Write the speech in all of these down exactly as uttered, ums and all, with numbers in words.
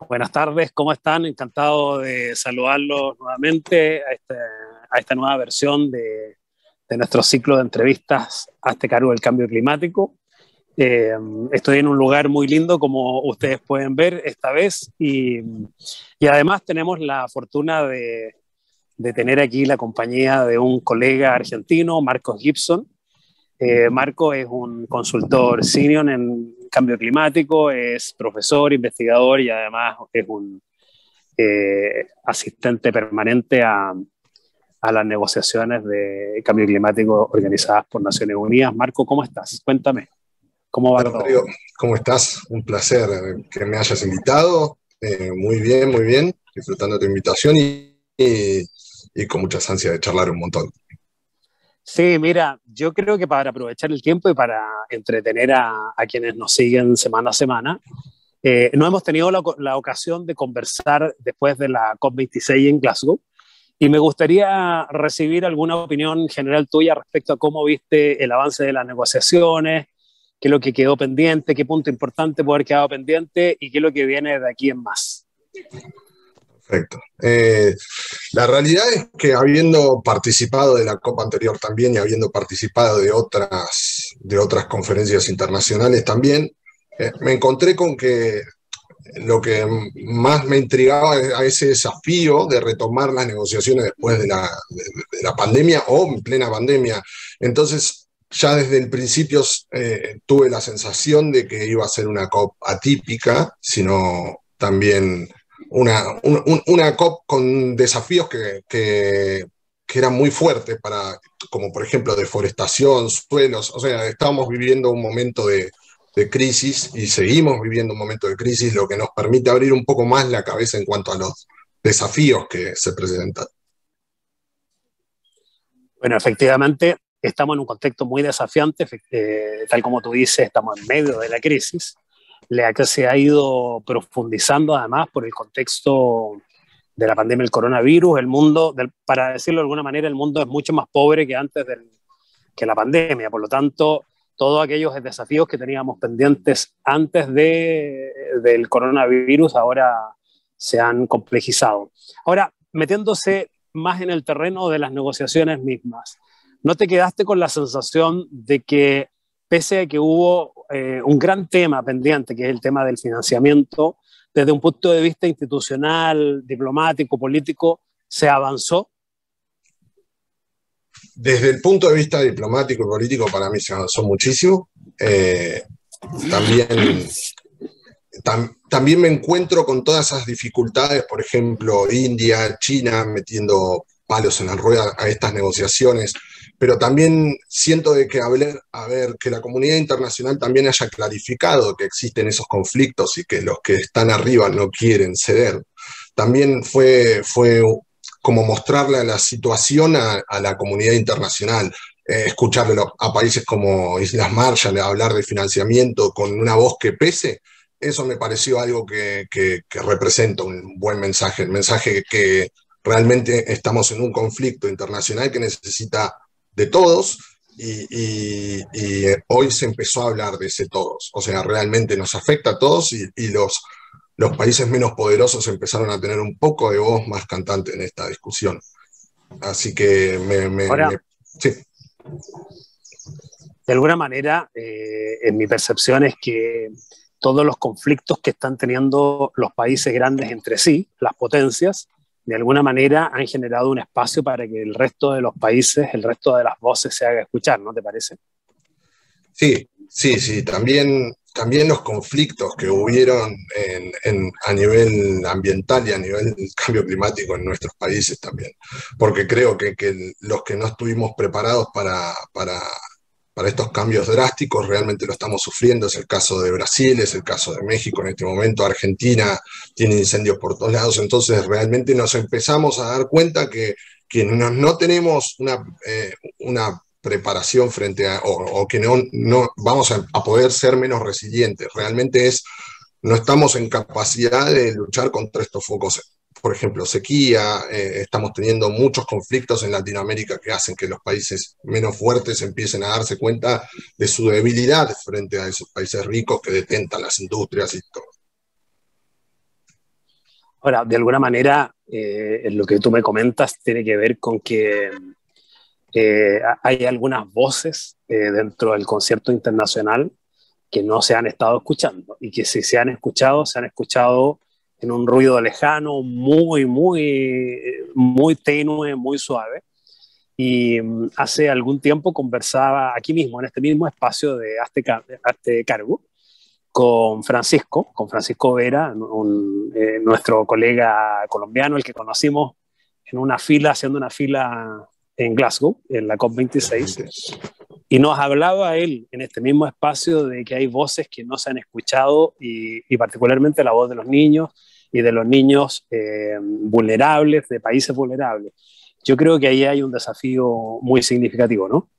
Buenas tardes, ¿cómo están? Encantado de saludarlos nuevamente a, este, a esta nueva versión de, de nuestro ciclo de entrevistas Hazte cargo del cambio climático. Eh, estoy en un lugar muy lindo, como ustedes pueden ver esta vez, y, y además tenemos la fortuna de, de tener aquí la compañía de un colega argentino, Marcos Gibson. Eh, Marco es un consultor senior en cambio climático, es profesor, investigador y además es un eh, asistente permanente a, a las negociaciones de cambio climático organizadas por Naciones Unidas. Marco, ¿cómo estás? Cuéntame, ¿cómo va Hola, todo? Rodrigo, ¿cómo estás? Un placer que me hayas invitado. Eh, muy bien, muy bien, disfrutando tu invitación y, y, y con muchas ansias de charlar un montón. Sí, mira, yo creo que para aprovechar el tiempo y para entretener a, a quienes nos siguen semana a semana, eh, no hemos tenido la, la ocasión de conversar después de la COP veintiséis en Glasgow y me gustaría recibir alguna opinión general tuya respecto a cómo viste el avance de las negociaciones, qué es lo que quedó pendiente, qué punto importante puede haber quedado pendiente y qué es lo que viene de aquí en más. Perfecto. Eh, la realidad es que habiendo participado de la COP anterior también y habiendo participado de otras, de otras conferencias internacionales también, eh, me encontré con que lo que más me intrigaba a ese desafío de retomar las negociaciones después de la, de, de la pandemia o en plena pandemia. Entonces, ya desde el principio eh, tuve la sensación de que iba a ser una COP atípica, sino también una, un, una COP con desafíos que, que, que eran muy fuertes, para, como por ejemplo deforestación, suelos. O sea, estábamos viviendo un momento de de crisis y seguimos viviendo un momento de crisis, lo que nos permite abrir un poco más la cabeza en cuanto a los desafíos que se presentan. Bueno, efectivamente, estamos en un contexto muy desafiante, eh, tal como tú dices, estamos en medio de la crisis, la que se ha ido profundizando además por el contexto de la pandemia del coronavirus. El mundo, del, para decirlo de alguna manera, el mundo es mucho más pobre que antes del, que la pandemia, por lo tanto, todos aquellos desafíos que teníamos pendientes antes de, del coronavirus ahora se han complejizado. Ahora, metiéndose más en el terreno de las negociaciones mismas, ¿no te quedaste con la sensación de que pese a que hubo eh, un gran tema pendiente, que es el tema del financiamiento, desde un punto de vista institucional, diplomático, político, se avanzó? Desde el punto de vista diplomático y político, para mí se avanzó muchísimo. Eh, también, tam, también me encuentro con todas esas dificultades, por ejemplo, India, China metiendo palos en la rueda a estas negociaciones, pero también siento de que, a ver, a ver, que la comunidad internacional también haya clarificado que existen esos conflictos y que los que están arriba no quieren ceder. También fue, fue como mostrarle la situación a, a la comunidad internacional, eh, escucharle a países como Islas Marshall hablar de financiamiento con una voz que pese. Eso me pareció algo que, que, que representa un buen mensaje, el mensaje que realmente estamos en un conflicto internacional que necesita de todos y, y, y hoy se empezó a hablar de ese todos, o sea, realmente nos afecta a todos y, y los, los países menos poderosos empezaron a tener un poco de voz más cantante en esta discusión. Así que me... me, Ahora, me sí. De alguna manera, eh, en mi percepción es que todos los conflictos que están teniendo los países grandes entre sí, las potencias, de alguna manera han generado un espacio para que el resto de los países, el resto de las voces se haga escuchar, ¿no te parece? Sí, sí, sí. También, también los conflictos que hubieron en, en, a nivel ambiental y a nivel del cambio climático en nuestros países también. Porque creo que, que los que no estuvimos preparados para, para para estos cambios drásticos, realmente lo estamos sufriendo. Es el caso de Brasil, es el caso de México en este momento, Argentina tiene incendios por todos lados, entonces realmente nos empezamos a dar cuenta que quienes no, no tenemos una, eh, una preparación frente a, o, o que no, no vamos a, a poder ser menos resilientes, realmente es, no estamos en capacidad de luchar contra estos focos. Por ejemplo, sequía, eh, estamos teniendo muchos conflictos en Latinoamérica que hacen que los países menos fuertes empiecen a darse cuenta de su debilidad frente a esos países ricos que detentan las industrias y todo. Ahora, de alguna manera, eh, lo que tú me comentas tiene que ver con que eh, hay algunas voces eh, dentro del concierto internacional que no se han estado escuchando y que si se han escuchado, se han escuchado en un ruido lejano, muy, muy, muy tenue, muy suave. Y um, hace algún tiempo conversaba aquí mismo, en este mismo espacio de Hazte, Hazte Cargo, con Francisco, con Francisco Vera, un, eh, nuestro colega colombiano, el que conocimos en una fila, haciendo una fila en Glasgow, en la COP veintiséis, y nos hablaba él en este mismo espacio de que hay voces que no se han escuchado y, y particularmente la voz de los niños y de los niños eh, vulnerables, de países vulnerables. Yo creo que ahí hay un desafío muy significativo, ¿no?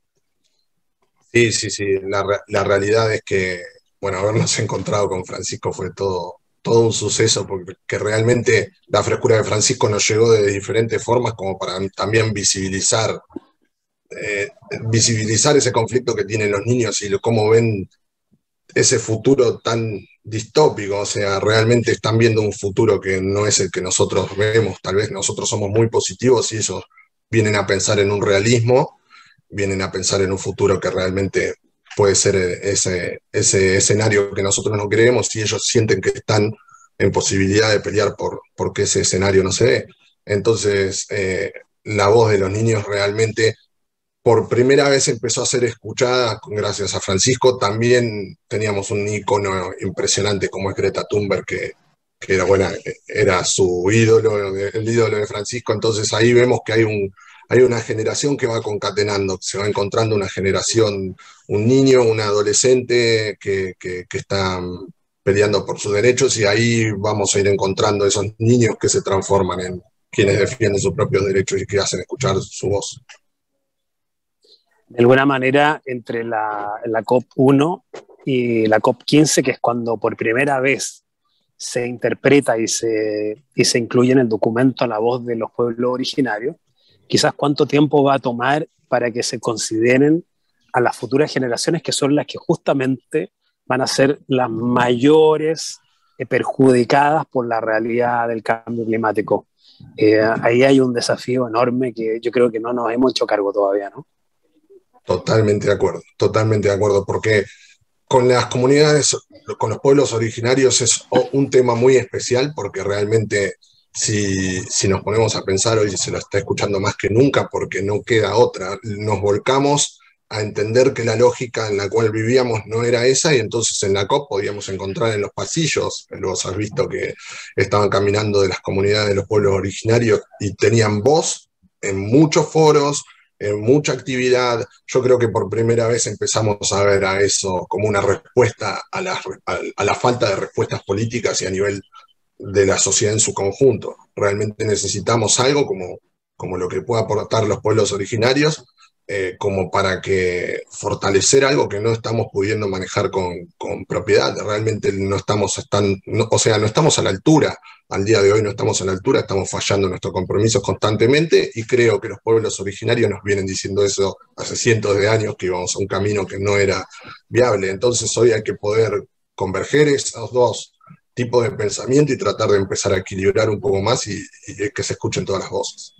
Sí, sí, sí. La, la realidad es que, bueno, habernos encontrado con Francisco fue todo, todo un suceso, porque realmente la frescura de Francisco nos llegó de diferentes formas, como para también visibilizar, eh, visibilizar ese conflicto que tienen los niños y cómo ven ese futuro tan distópico. O sea, realmente están viendo un futuro que no es el que nosotros vemos. Tal vez nosotros somos muy positivos y ellos vienen a pensar en un realismo, vienen a pensar en un futuro que realmente puede ser ese, ese escenario que nosotros no queremos, y ellos sienten que están en posibilidad de pelear por porque ese escenario no se dé. Entonces, eh, la voz de los niños realmente por primera vez empezó a ser escuchada gracias a Francisco. También teníamos un ícono impresionante como es Greta Thunberg, que, que era, bueno, era su ídolo, el ídolo de Francisco. Entonces ahí vemos que hay, un, hay una generación que va concatenando, se va encontrando una generación, un niño, un adolescente que, que, que está peleando por sus derechos, y ahí vamos a ir encontrando esos niños que se transforman en quienes defienden sus propios derechos y que hacen escuchar su voz. De alguna manera, entre la, la COP uno y la COP quince, que es cuando por primera vez se interpreta y se, y se incluye en el documento la voz de los pueblos originarios, quizás cuánto tiempo va a tomar para que se consideren a las futuras generaciones, que son las que justamente van a ser las mayores eh, perjudicadas por la realidad del cambio climático. Eh, ahí hay un desafío enorme que yo creo que no nos hemos hecho cargo todavía, ¿no? Totalmente de acuerdo, totalmente de acuerdo, porque con las comunidades, con los pueblos originarios es un tema muy especial, porque realmente si, si nos ponemos a pensar, hoy se lo está escuchando más que nunca porque no queda otra. Nos volcamos a entender que la lógica en la cual vivíamos no era esa, y entonces en la COP podíamos encontrar en los pasillos, vos has visto que estaban caminando de las comunidades de los pueblos originarios y tenían voz en muchos foros, en mucha actividad. Yo creo que por primera vez empezamos a ver a eso como una respuesta a la, a, a la falta de respuestas políticas y a nivel de la sociedad en su conjunto. Realmente necesitamos algo como, como lo que pueda aportar los pueblos originarios, eh, como para que fortalecer algo que no estamos pudiendo manejar con, con propiedad. Realmente no estamos, están, no, o sea, no estamos a la altura. Al día de hoy no estamos a la altura, estamos fallando en nuestros compromisos constantemente, y creo que los pueblos originarios nos vienen diciendo eso hace cientos de años, que íbamos a un camino que no era viable. Entonces hoy hay que poder converger esos dos tipos de pensamiento y tratar de empezar a equilibrar un poco más, y, y que se escuchen todas las voces.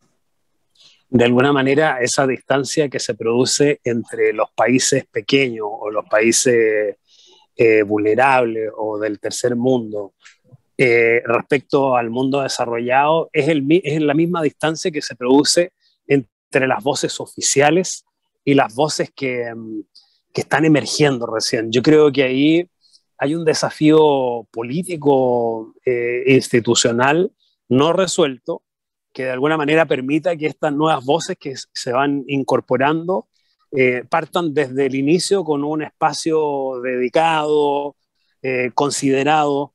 De alguna manera, esa distancia que se produce entre los países pequeños o los países eh, vulnerables o del tercer mundo, Eh, respecto al mundo desarrollado, es, el, es la misma distancia que se produce entre las voces oficiales y las voces que, que están emergiendo recién. Yo creo que ahí hay un desafío político, eh, institucional, no resuelto, que de alguna manera permita que estas nuevas voces que se van incorporando eh, partan desde el inicio con un espacio dedicado, eh, considerado.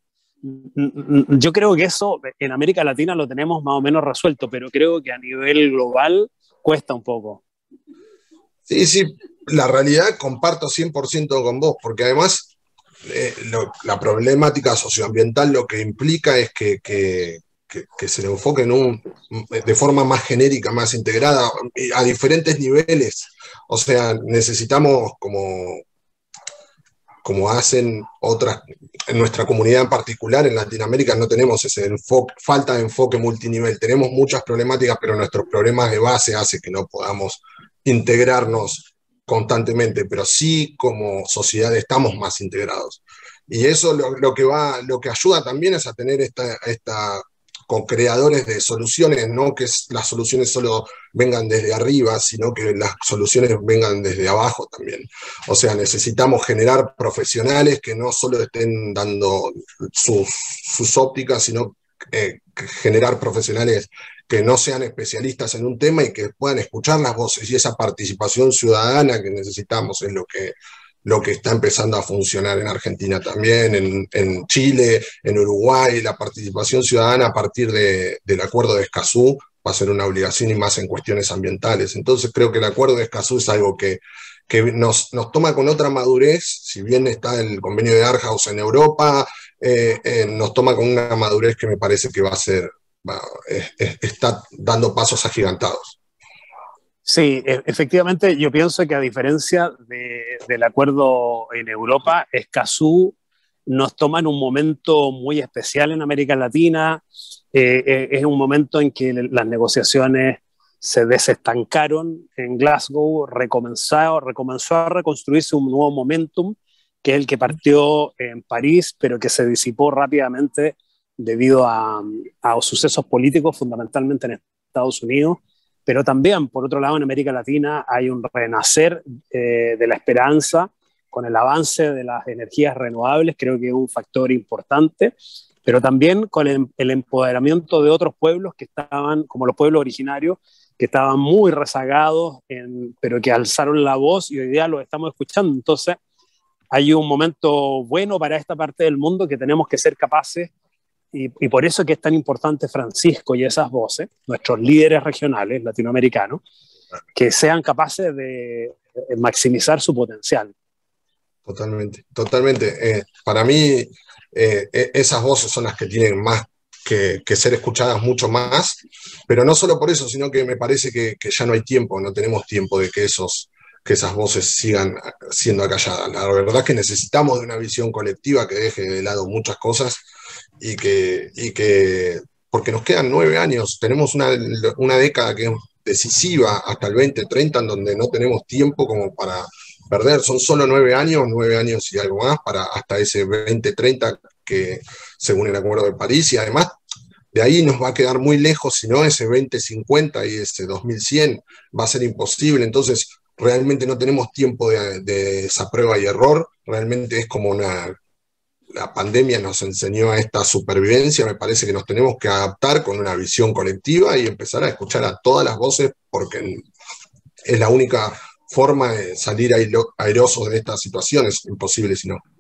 Yo creo que eso en América Latina lo tenemos más o menos resuelto, pero creo que a nivel global cuesta un poco. Sí, sí, la realidad comparto cien por ciento con vos, porque además eh, lo, la problemática socioambiental lo que implica es que, que, que, que se le enfoque en un, de forma más genérica, más integrada, a diferentes niveles. O sea, necesitamos como... como hacen otras, en nuestra comunidad en particular, en Latinoamérica no tenemos ese enfoque, falta de enfoque multinivel, tenemos muchas problemáticas, pero nuestros problemas de base hacen que no podamos integrarnos constantemente, pero sí como sociedad estamos más integrados. Y eso lo, lo que va, lo que ayuda también es a tener esta, esta con creadores de soluciones, no que las soluciones solo vengan desde arriba, sino que las soluciones vengan desde abajo también. O sea, necesitamos generar profesionales que no solo estén dando sus, sus ópticas, sino eh, generar profesionales que no sean especialistas en un tema y que puedan escuchar las voces, y esa participación ciudadana que necesitamos es lo que, lo que está empezando a funcionar en Argentina también, en, en Chile, en Uruguay. La participación ciudadana a partir de, del Acuerdo de Escazú va a ser una obligación, y más en cuestiones ambientales. Entonces creo que el Acuerdo de Escazú es algo que, que nos, nos toma con otra madurez, si bien está el convenio de Aarhus en Europa, eh, eh, nos toma con una madurez que me parece que va a ser, va, eh, eh, está dando pasos agigantados. Sí, efectivamente, yo pienso que a diferencia de, del acuerdo en Europa, Escazú nos toma en un momento muy especial en América Latina. Eh, eh, es un momento en que las negociaciones se desestancaron en Glasgow, recomenzó, recomenzó a reconstruirse un nuevo momentum, que es el que partió en París, pero que se disipó rápidamente debido a, a sucesos políticos, fundamentalmente en Estados Unidos. Pero también, por otro lado, en América Latina hay un renacer eh, de la esperanza con el avance de las energías renovables, creo que es un factor importante, pero también con el, el empoderamiento de otros pueblos que estaban, como los pueblos originarios, que estaban muy rezagados, en, pero que alzaron la voz y hoy día los estamos escuchando. Entonces, hay un momento bueno para esta parte del mundo que tenemos que ser capaces. Y, y por eso que es tan importante Francisco y esas voces, nuestros líderes regionales latinoamericanos, que sean capaces de maximizar su potencial. Totalmente, totalmente. Eh, para mí, eh, esas voces son las que tienen más que, que ser escuchadas mucho más, pero no solo por eso, sino que me parece que, que ya no hay tiempo, no tenemos tiempo de que, esos, que esas voces sigan siendo acalladas. La verdad es que necesitamos de una visión colectiva que deje de lado muchas cosas. Y que, y que, porque nos quedan nueve años, tenemos una, una década que es decisiva hasta el veinte treinta, en donde no tenemos tiempo como para perder, son solo nueve años, nueve años y algo más, para hasta ese veinte treinta que según el Acuerdo de París, y además de ahí nos va a quedar muy lejos, si no ese veinte cincuenta y ese dos mil cien va a ser imposible. Entonces realmente no tenemos tiempo de, de esa prueba y error, realmente es como una... La pandemia nos enseñó a esta supervivencia, me parece que nos tenemos que adaptar con una visión colectiva y empezar a escuchar a todas las voces, porque es la única forma de salir airosos de estas situaciones, imposible si no.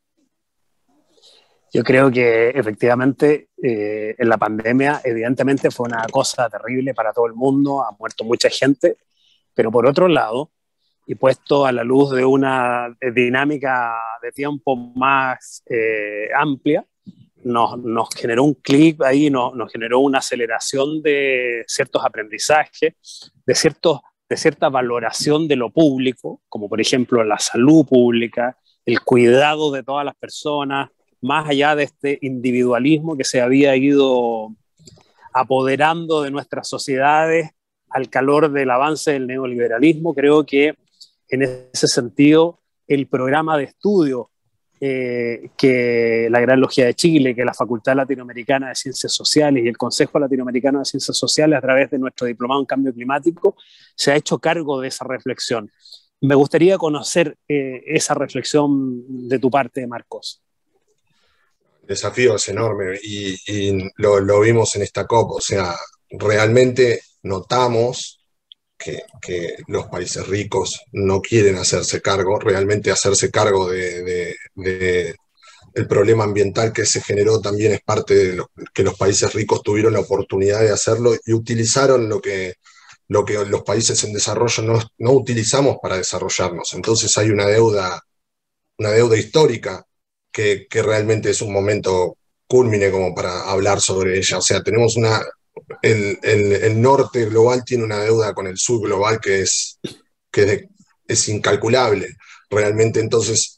Yo creo que efectivamente eh, en la pandemia evidentemente fue una cosa terrible para todo el mundo, ha muerto mucha gente, pero por otro lado, y puesto a la luz de una dinámica de tiempo más eh, amplia, nos, nos generó un clic ahí, nos, nos generó una aceleración de ciertos aprendizajes, de, ciertos, de cierta valoración de lo público, como por ejemplo la salud pública, el cuidado de todas las personas, más allá de este individualismo que se había ido apoderando de nuestras sociedades al calor del avance del neoliberalismo. Creo que en ese sentido, el programa de estudio eh, que la Gran Logia de Chile, que la Facultad Latinoamericana de Ciencias Sociales y el Consejo Latinoamericano de Ciencias Sociales, a través de nuestro diplomado en Cambio Climático, se ha hecho cargo de esa reflexión. Me gustaría conocer eh, esa reflexión de tu parte, Marcos. El desafío es enorme y, y lo, lo vimos en esta COP, o sea, realmente notamos Que, que los países ricos no quieren hacerse cargo, realmente hacerse cargo de, de, de el problema ambiental que se generó también es parte de lo, que los países ricos tuvieron la oportunidad de hacerlo y utilizaron lo que, lo que los países en desarrollo no, no utilizamos para desarrollarnos. Entonces hay una deuda, una deuda histórica que, que realmente es un momento cúlmine como para hablar sobre ella. O sea, tenemos una... El, el, el norte global tiene una deuda con el sur global que es, que es, de, es incalculable realmente. Entonces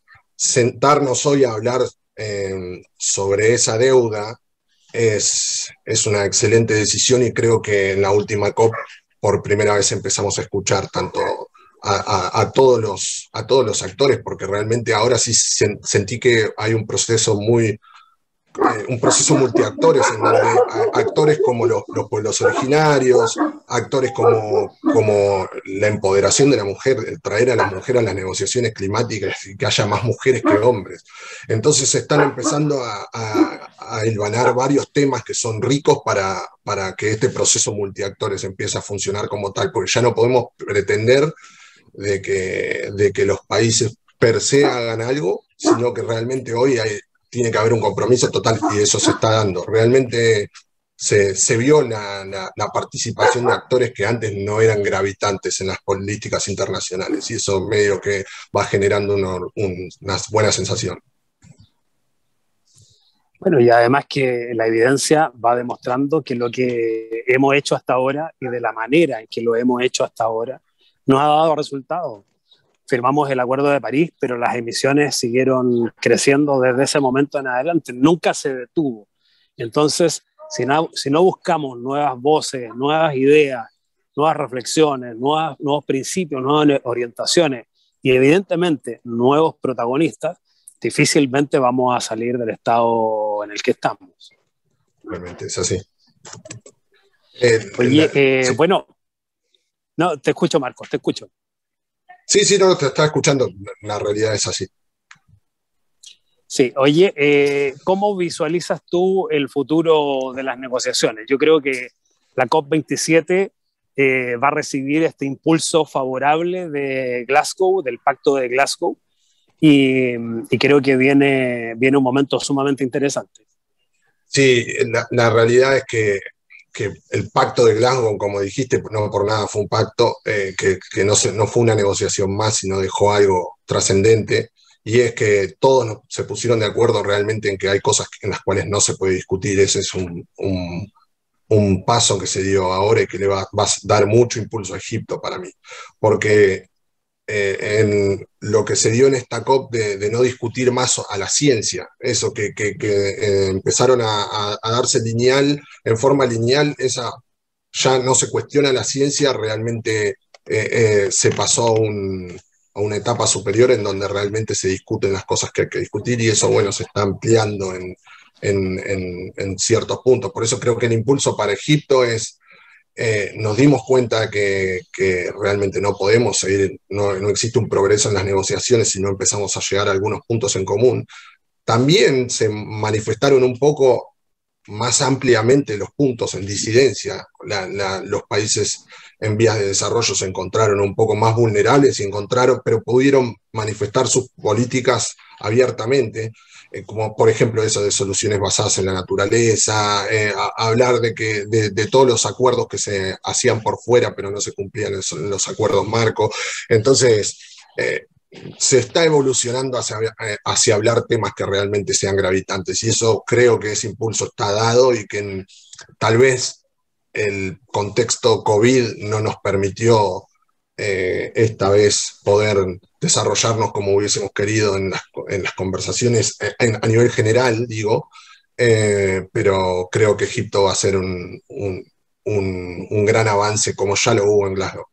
sentarnos hoy a hablar eh, sobre esa deuda es, es una excelente decisión, y creo que en la última COP por primera vez empezamos a escuchar tanto a, a, a, todos, los, a todos los actores, porque realmente ahora sí sentí que hay un proceso muy... Eh, un proceso multiactores, en donde actores como los, los pueblos originarios, actores como, como la empoderación de la mujer, el traer a las mujeres a las negociaciones climáticas y que haya más mujeres que hombres. Entonces se están empezando a, a, a hilvanar varios temas que son ricos para, para que este proceso multiactores empiece a funcionar como tal, porque ya no podemos pretender de que, de que los países per se hagan algo, sino que realmente hoy hay tiene que haber un compromiso total, y eso se está dando. Realmente se, se vio la, la, la participación de actores que antes no eran gravitantes en las políticas internacionales, y eso medio que va generando uno, un, una buena sensación. Bueno, y además que la evidencia va demostrando que lo que hemos hecho hasta ahora y de la manera en que lo hemos hecho hasta ahora nos ha dado resultados. Firmamos el Acuerdo de París, pero las emisiones siguieron creciendo desde ese momento en adelante, nunca se detuvo. Entonces, si no, si no buscamos nuevas voces, nuevas ideas, nuevas reflexiones, nuevas, nuevos principios, nuevas orientaciones y evidentemente nuevos protagonistas, difícilmente vamos a salir del estado en el que estamos. Realmente es así. Eh, Oye, la, eh, sí. bueno, no, te escucho, Marcos, te escucho. Sí, sí, no, te estaba escuchando, la realidad es así. Sí, oye, eh, ¿cómo visualizas tú el futuro de las negociaciones? Yo creo que la COP veintisiete eh, va a recibir este impulso favorable de Glasgow, del Pacto de Glasgow, y, y creo que viene, viene un momento sumamente interesante. Sí, la, la realidad es que que el pacto de Glasgow, como dijiste, no por nada fue un pacto, eh, que, que no, se, no fue una negociación más, sino dejó algo trascendente, y es que todos nos, se pusieron de acuerdo realmente en que hay cosas en las cuales no se puede discutir. Ese es un, un, un paso que se dio ahora y que le va, va a dar mucho impulso a Egipto para mí, porque Eh, en lo que se dio en esta COP de, de no discutir más a la ciencia, eso que, que, que eh, empezaron a, a, a darse lineal, en forma lineal, esa ya no se cuestiona la ciencia, realmente eh, eh, se pasó a, un, a una etapa superior en donde realmente se discuten las cosas que hay que discutir, y eso, bueno, se está ampliando en, en, en, en ciertos puntos. Por eso creo que el impulso para Egipto es... Eh, nos dimos cuenta que, que realmente no podemos seguir, no, no existe un progreso en las negociaciones si no empezamos a llegar a algunos puntos en común. También se manifestaron un poco más ampliamente los puntos en disidencia. La, la, los países en vías de desarrollo se encontraron un poco más vulnerables y encontraron, pero pudieron manifestar sus políticas abiertamente, eh, como por ejemplo eso de soluciones basadas en la naturaleza, eh, a, a hablar de, que, de, de todos los acuerdos que se hacían por fuera pero no se cumplían en los acuerdos marco. Entonces, eh, se está evolucionando hacia, hacia hablar temas que realmente sean gravitantes, y eso creo que ese impulso está dado, y que en, tal vez el contexto COVID no nos permitió eh, esta vez poder desarrollarnos como hubiésemos querido en las, en las conversaciones en, a nivel general, digo, eh, pero creo que Egipto va a ser un, un, un, un gran avance, como ya lo hubo en Glasgow.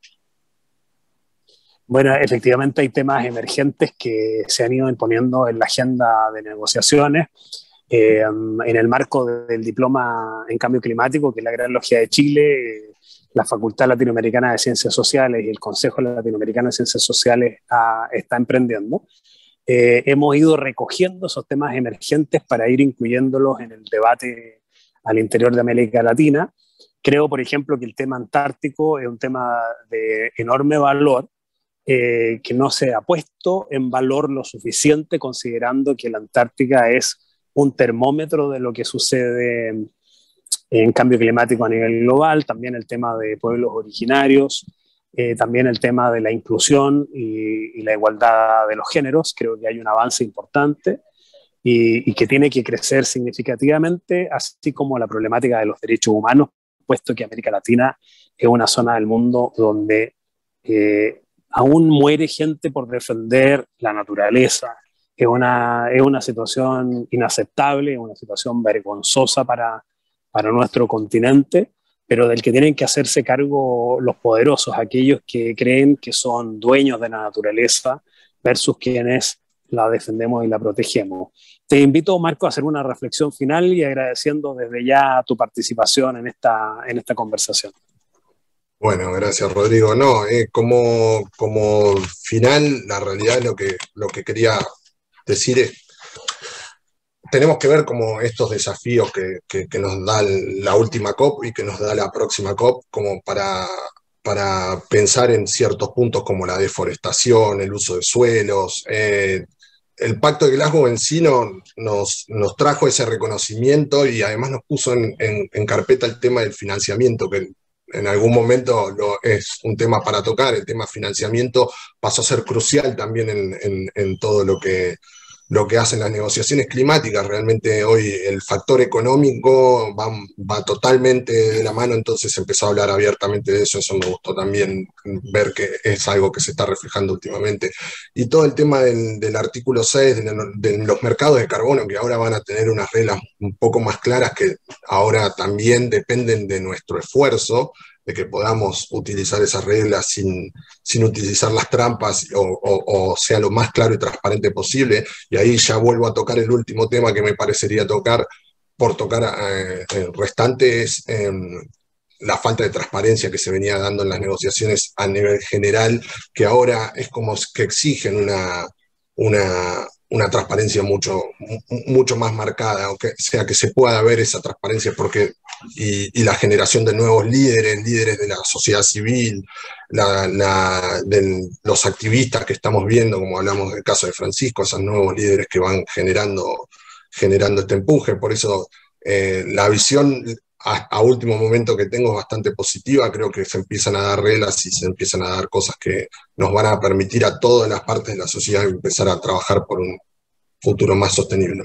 Bueno, efectivamente hay temas emergentes que se han ido imponiendo en la agenda de negociaciones. Eh, en el marco del diploma en cambio climático, que es la Gran Logia de Chile, eh, la Facultad Latinoamericana de Ciencias Sociales y el Consejo Latinoamericano de Ciencias Sociales ah, está emprendiendo. Eh, hemos ido recogiendo esos temas emergentes para ir incluyéndolos en el debate al interior de América Latina. Creo, por ejemplo, que el tema antártico es un tema de enorme valor, Eh, que no se ha puesto en valor lo suficiente, considerando que la Antártica es un termómetro de lo que sucede en cambio climático a nivel global. También el tema de pueblos originarios, eh, también el tema de la inclusión y, y la igualdad de los géneros. Creo que hay un avance importante y, y que tiene que crecer significativamente, así como la problemática de los derechos humanos, puesto que América Latina es una zona del mundo donde eh, aún muere gente por defender la naturaleza, es una, es una situación inaceptable, una situación vergonzosa para, para nuestro continente, pero del que tienen que hacerse cargo los poderosos, aquellos que creen que son dueños de la naturaleza versus quienes la defendemos y la protegemos. Te invito, Marco, a hacer una reflexión final y agradeciendo desde ya tu participación en esta, en esta conversación. Bueno, gracias, Rodrigo. No, eh, como, como final, la realidad lo que, lo que quería decir es, tenemos que ver como estos desafíos que, que, que nos da la última COP y que nos da la próxima COP, como para, para pensar en ciertos puntos como la deforestación, el uso de suelos. Eh, el Pacto de Glasgow en sí no, nos, nos trajo ese reconocimiento y además nos puso en, en, en carpeta el tema del financiamiento, que en algún momento lo, es un tema para tocar. El tema financiamiento pasó a ser crucial también en, en, en todo lo que, lo que hacen las negociaciones climáticas. Realmente hoy el factor económico va, va totalmente de la mano, entonces se empezó a hablar abiertamente de eso. Eso me gustó también ver que es algo que se está reflejando últimamente. Y todo el tema del, del artículo seis, de, de los mercados de carbono, que ahora van a tener unas reglas un poco más claras, que ahora también dependen de nuestro esfuerzo, de que podamos utilizar esas reglas sin, sin utilizar las trampas o, o, o sea lo más claro y transparente posible. Y ahí ya vuelvo a tocar el último tema que me parecería tocar, por tocar eh, el restante, es eh, la falta de transparencia que se venía dando en las negociaciones a nivel general, que ahora es como que exigen una, una, una transparencia mucho, mucho más marcada, o que sea que se pueda ver esa transparencia, porque y, y la generación de nuevos líderes, líderes de la sociedad civil, la, la, de los activistas que estamos viendo, como hablamos del caso de Francisco, esos nuevos líderes que van generando, generando este empuje. Por eso eh, la visión a, a último momento que tengo es bastante positiva. Creo que se empiezan a dar reglas y se empiezan a dar cosas que nos van a permitir a todas las partes de la sociedad empezar a trabajar por un futuro más sostenible.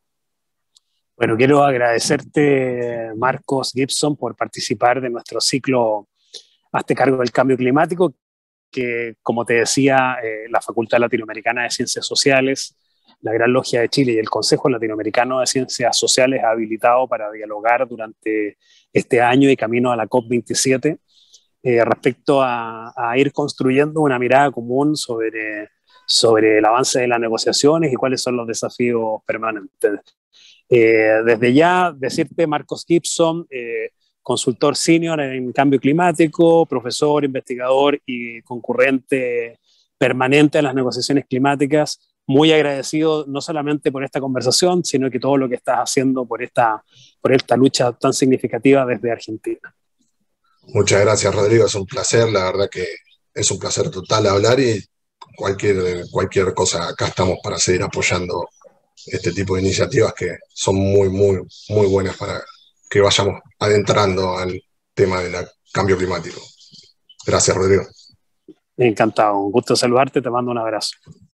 Bueno, quiero agradecerte, Marcos Gibson, por participar de nuestro ciclo Hazte cargo del cambio climático, que, como te decía, eh, la Facultad Latinoamericana de Ciencias Sociales, la Gran Logia de Chile y el Consejo Latinoamericano de Ciencias Sociales ha habilitado para dialogar durante este año y camino a la COP veintisiete eh, respecto a, a ir construyendo una mirada común sobre, sobre el avance de las negociaciones y cuáles son los desafíos permanentes. Eh, desde ya, decirte, Marcos Gibson, eh, consultor senior en cambio climático, profesor, investigador y concurrente permanente en las negociaciones climáticas, muy agradecido no solamente por esta conversación, sino que todo lo que estás haciendo por esta, por esta lucha tan significativa desde Argentina. Muchas gracias, Rodrigo, es un placer, la verdad que es un placer total hablar, y cualquier, cualquier cosa, acá estamos para seguir apoyando este tipo de iniciativas que son muy, muy, muy buenas para que vayamos adentrando al tema del cambio climático. Gracias, Rodrigo. Encantado, un gusto saludarte, te mando un abrazo.